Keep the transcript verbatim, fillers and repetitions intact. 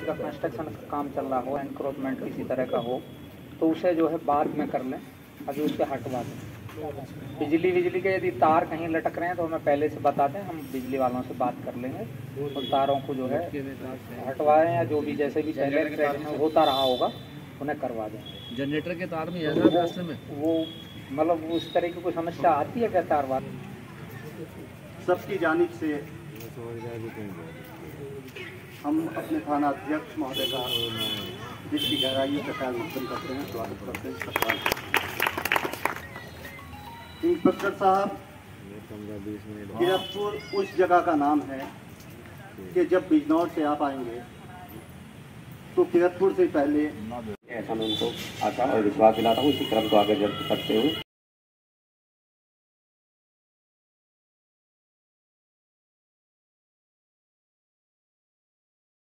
का कंस्ट्रक्शन का काम चल रहा हो, एनक्रोचमेंट किसी तरह का हो, तो उसे जो है बाद में कर लें, अभी उसे हटवा दें। बिजली बिजली के यदि तार कहीं लटक रहे हैं तो हमें पहले से बता दें, हम बिजली वालों से बात कर लेंगे और तारों को जो है हटवाएं, या जो भी जैसे भी पहले ट्रैक में होता रहा होगा उन्हें करवा दें। जनरेटर के तार में ऐसा रास्ते में वो मतलब उस तरह की कोई समस्या आती है क्या तार वाले? सबकी जानिब से हम अपने थाना अध्यक्ष महोदय का जिसकी गहराइयों से ख्याल मकदम करते हैं, स्वागत करते हैं। इंस्पेक्टर साहब, किरतपुर उस जगह का नाम है कि जब बिजनौर से आप आएंगे तो किरतपुर से पहले ऐसा मैं उनको आशा और विश्वास दिलाता हूँ। इसी क्रम को आगे जल्द करते हुए